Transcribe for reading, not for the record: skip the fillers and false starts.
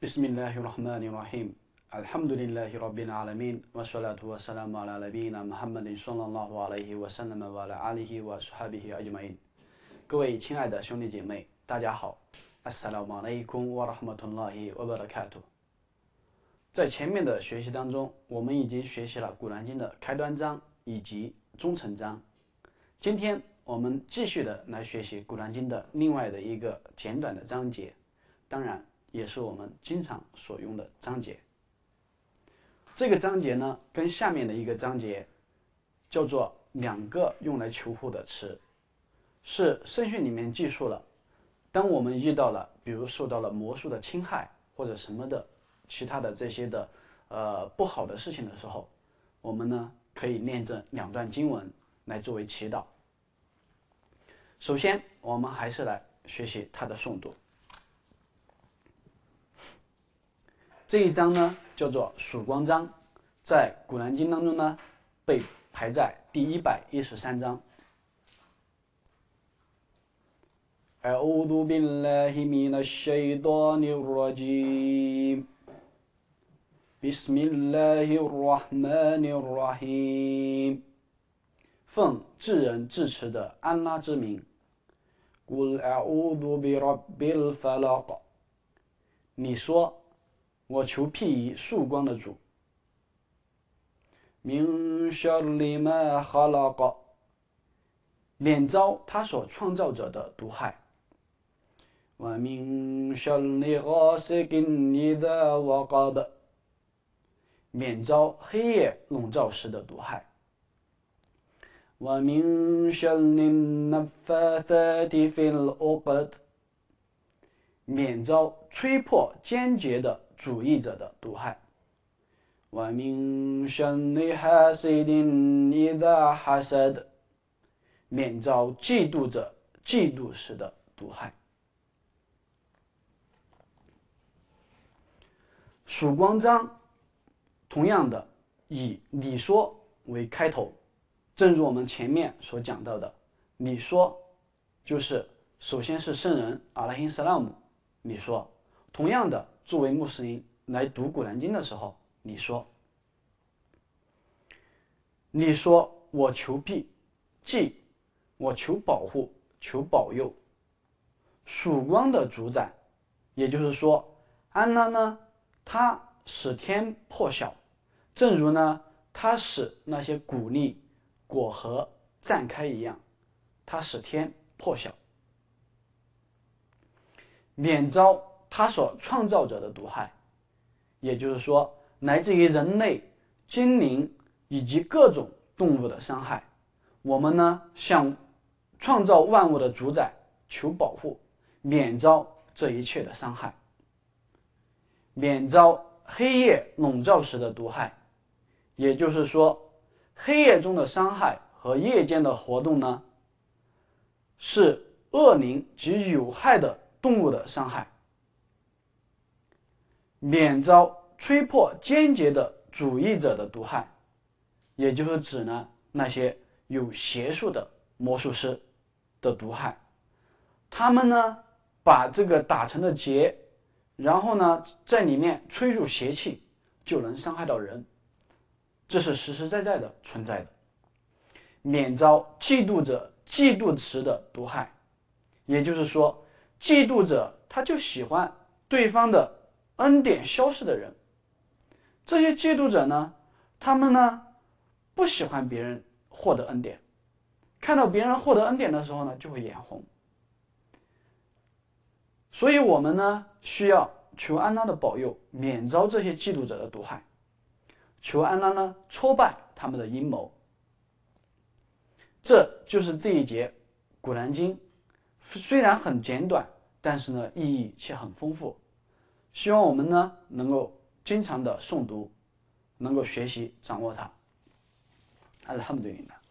بسم الله الرحمن الرحيم الحمد لله رب العالمين والصلاة والسلام على نبينا محمد صلى الله عليه وسلم وعلى آله وصحبه أجمعين。各位亲爱的兄弟姐妹，大家好， Assalamu alaikum wa rahmatullahi wa barakatuh。在前面的学习当中，我们已经学习了《古兰经》的开端章以及中层章。今天我们继续的来学习《古兰经》的另外的一个简短的章节，当然也是我们经常所用的章节。这个章节呢，跟下面的一个章节叫做两个用来求护的词，是圣训里面记述了，当我们遇到了，比如受到了魔术的侵害或者什么的其他的这些的不好的事情的时候，我们呢可以念这两段经文来作为祈祷。首先，我们还是来学习它的诵读。这一章呢叫做曙光章，在古兰经当中呢被排在第113章。أعوذ بالله من الشيطان الرجيم بسم الله الرحمن الرحيم 奉至仁至慈的安拉之名。قل أعوذ برب الفلق 你说，我求庇于曙光的主。min sharri ma khalaq 免遭他所创造者的毒害。ومن شر غاسق إذا وقب 免遭黑夜笼罩时的毒害。ومن شر النفاثات في العقد 免遭吹破坚结的主义者的毒害。ومن شر حاسد إذا حسد 免遭嫉妒者嫉妒时的毒害。曙光章同样的以你说为开头，正如我们前面所讲到的，你说就是首先是圣人阿拉辛萨拉姆，你说，同样的作为穆斯林来读古兰经的时候，你说我求庇，即我求保护，求保佑曙光的主宰，也就是说安拉呢，他使天破晓，正如呢他使那些谷粒果核绽开一样，他使天破晓，免遭他所创造者的毒害，也就是说来自于人类、精灵以及各种动物的伤害。我们呢向创造万物的主宰求保护，免遭这一切的伤害，免遭黑夜笼罩时的毒害。也就是说，黑夜中的伤害和夜间的活动呢，是恶灵及有害的动物的伤害。免遭吹破坚结的主义者的毒害，也就是指呢那些有邪术的魔术师的毒害。他们呢把这个打成的结，然后呢在里面吹入邪气，就能伤害到人，这是实实在在的存在的。免遭嫉妒者嫉妒时的毒害，也就是说嫉妒者他就喜欢对方的恩典消失的人。这些嫉妒者呢，他们呢不喜欢别人获得恩典，看到别人获得恩典的时候呢就会眼红。所以我们呢需要求安拉的保佑，免遭这些嫉妒者的毒害，求安拉呢挫败他们的阴谋。这就是这一节古兰经，虽然很简短，但是呢意义却很丰富。希望我们呢能够经常的诵读，能够学习掌握它。Alhamdulillah。